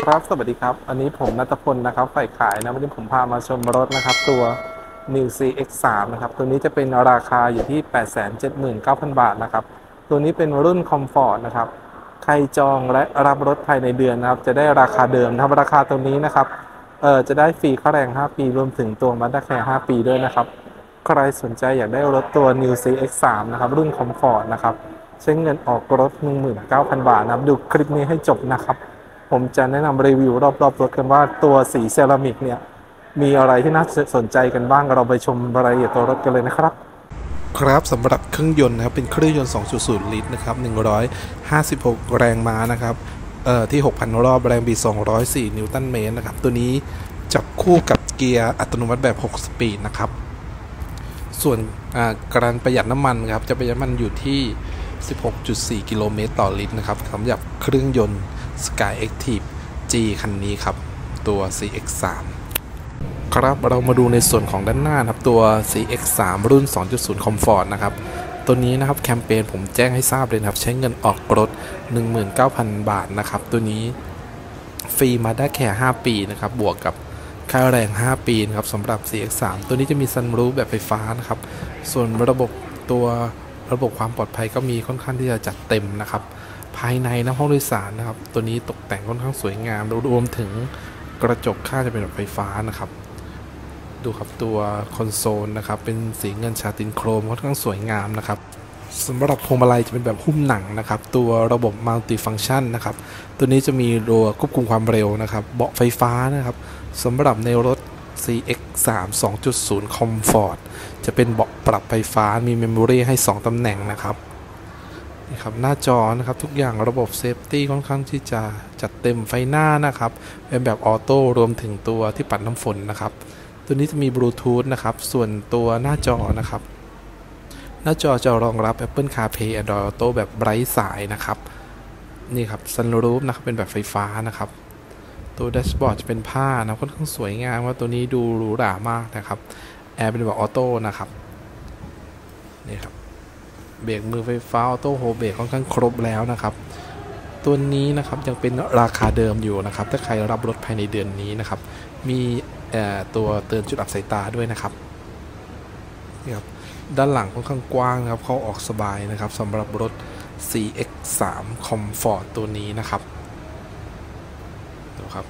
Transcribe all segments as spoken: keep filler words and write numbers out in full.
ครับสวัสดีครับอันนี้ผมณัฐพลนะครับฝ่ายขายนะวันนี้ผมพามาชมรถนะครับตัว New ซี เอ็กซ์ ทรี นะครับตัวนี้จะเป็นราคาอยู่ที่ แปดแสนเจ็ดหมื่นเก้าพัน บาทนะครับตัวนี้เป็นรุ่นคอมฟอร์ตนะครับใครจองและรับรถภายในเดือนนะครับจะได้ราคาเดิมนะครับราคาตัวนี้นะครับเออจะได้ฟรีค่าแรงห้าปีรวมถึงตัวมาด้าแคร์ห้าปีด้วยนะครับใครสนใจอยากได้รถตัว New ซี เอ็กซ์ ทรี นะครับรุ่นคอมฟอร์ตนะครับใช้เงินออกรถ หนึ่งหมื่นเก้าพัน บาทนะครับดูคลิปนี้ให้จบนะครับผมจะแนะนำรีวิวรอบๆรถกันว่าตัวสีเซรามิกเนี่ยมีอะไรที่น่าสนใจกันบ้างเราไปชมรายละเอียดตัวรถกันเลยนะครับครับสำหรับเครื่องยนต์นะครับเป็นเครื่องยนต์ สองจุดศูนย์ ลิตรนะครับหนึ่งร้อยห้าสิบหกแรงม้านะครับเอ่อที่ หกพัน รอบแรงบิดสองร้อยสี่นิวตันเมตรนะครับตัวนี้จับคู่กับเกียร์อัตโนมัติแบบหกสปีดนะครับส่วนการประหยัดน้ำมันครับจะประหยัดน้ำมันอยู่ที่ สิบหกจุดสี่ กิโลเมตรต่อลิตรนะครับสำหรับเครื่องยนต์ Sky Active G คันนี้ครับตัว ซี เอ็กซ์ ทรี ครับเรามาดูในส่วนของด้านหน้าครับตัว ซี เอ็กซ์ ทรี รุ่น สองจุดศูนย์ Comfort นะครับตัวนี้นะครับแคมเปญผมแจ้งให้ทราบเลยครับใช้เงินออกรถ หนึ่งหมื่นเก้าพัน บาทนะครับตัวนี้ฟรีมาได้แค่ห้าปีนะครับบวกกับค่าแรงห้าปีนะครับสำหรับ ซี เอ็กซ์ ทรี ตัวนี้จะมีซันรูฟแบบไฟฟ้านะครับส่วนระบบตัวระบบความปลอดภัยก็มีค่อนข้างที่จะจัดเต็มนะครับภายในนะห้องโดยสารนะครับตัวนี้ตกแต่งค่อนข้างสวยงามรวมถึงกระจกข้างจะเป็นแบบไฟฟ้านะครับดูครับตัวคอนโซลนะครับเป็นสีเงินชาตินโครมค่อนข้างสวยงามนะครับสำหรับพวงมาลัยจะเป็นแบบหุ้มหนังนะครับตัวระบบมัลติฟังก์ชันนะครับตัวนี้จะมีตัวควบคุมความเร็วนะครับเบาะไฟฟ้านะครับสำหรับในรถ ซี เอ็กซ์ ทรี สองจุดศูนย์ Comfort จะเป็นเบาะปรับไฟฟ้ามีเมมโมรีให้สองตำแหน่งนะครับนี่ครับหน้าจอนะครับทุกอย่างระบบเซฟตี้ค่อนข้างที่จะจัดเต็มไฟหน้านะครับเป็นแบบออโต้รวมถึงตัวที่ปัดน้ำฝนนะครับตัวนี้จะมีบลูทูธนะครับส่วนตัวหน้าจอนะครับหน้าจอจะรองรับ Apple CarPlay Android Auto แบบไร้สายนะครับนี่ครับ Sunroof นะครับเป็นแบบไฟฟ้านะครับตัวแดชบอร์ดจะเป็นผ้านะค่อนข้างสวยงามว่าตัวนี้ดูหรูหรามากนะครับแอร์เป็นแบบออโต้นะครับนี่ครับเบรกมือไฟฟ้าออโต้โฮเบรกค่อนข้างครบแล้วนะครับตัวนี้นะครับยังเป็นราคาเดิมอยู่นะครับถ้าใครรับรถภายในเดือนนี้นะครับมีตัวเตือนจุดอับสายตาด้วยนะครับนี่ครับด้านหลังค่อนข้างกว้างนะครับเข้าออกสบายนะครับสำหรับรถ ซี เอ็กซ์ ทรี Comfort ตัวนี้นะครับดูครับ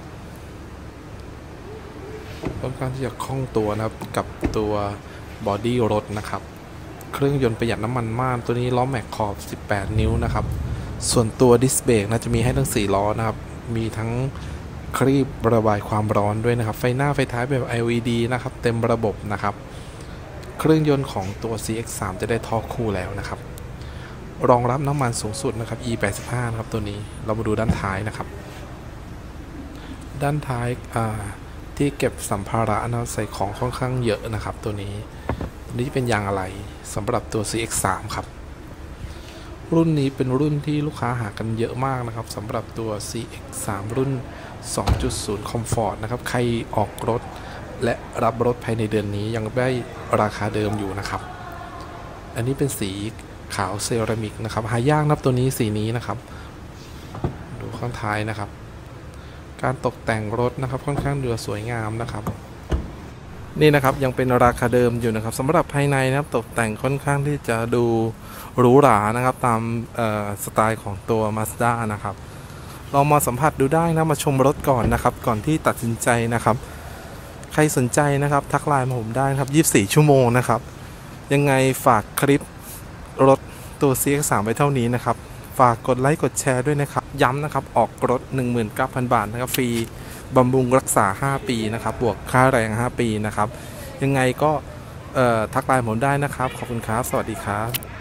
ค่อนข้างที่จะคล่องตัวนะครับกับตัวบอดี้รถนะครับเครื่องยนต์ประหยัดน้ำมันมากตัวนี้ล้อแม็กขอบสิบแปดนิ้วนะครับส่วนตัวดิสเบรกนะจะมีให้ทั้งสี่ล้อนะครับมีทั้งครีบระบายความร้อนด้วยนะครับไฟหน้าไฟท้ายแบบ แอล อี ดี นะครับเต็มระบบนะครับเครื่องยนต์ของตัว ซี เอ็กซ์ ทรี จะได้ท่อคู่แล้วนะครับรองรับน้ำมันสูงสุดนะครับ อี แปดสิบห้า นะครับตัวนี้เรามาดูด้านท้ายนะครับด้านท้ายที่เก็บสัมภาระนะใส่ของค่อนข้างเยอะนะครับตัวนี้ตัวนี้เป็นยางอะไรสำหรับตัว ซี เอ็กซ์ ทรี ครับรุ่นนี้เป็นรุ่นที่ลูกค้าหากันเยอะมากนะครับสำหรับตัว ซี เอ็กซ์ ทรี รุ่น สองจุดศูนย์ Comfort นะครับใครออกรถและรับรถภายในเดือนนี้ยังได้ราคาเดิมอยู่นะครับอันนี้เป็นสีขาวเซรามิกนะครับหายากนับตัวนี้สีนี้นะครับดูข้างท้ายนะครับการตกแต่งรถนะครับค่อนข้างดูสวยงามนะครับนี่นะครับยังเป็นราคาเดิมอยู่นะครับสำหรับภายในนะครับตกแต่งค่อนข้างที่จะดูหรูหรานะครับตามสไตล์ของตัว Mazda นะครับลองมาสัมผัสดูได้นะมาชมรถก่อนนะครับก่อนที่ตัดสินใจนะครับใครสนใจนะครับทักไลน์มาผมได้ครับยี่สิบสี่ชั่วโมงนะครับยังไงฝากคลิปรถตัว ซี เอ็กซ์ ทรี ไว้เท่านี้นะครับฝากกดไลค์กดแชร์ด้วยนะครับย้ำนะครับออกรถ หนึ่งหมื่นเก้าพัน บาทนะครับฟรีบำรุงรักษาห้าปีนะครับบวกค่าแรงห้าปีนะครับยังไงก็ทักไลน์ผมได้นะครับขอบคุณครับสวัสดีครับ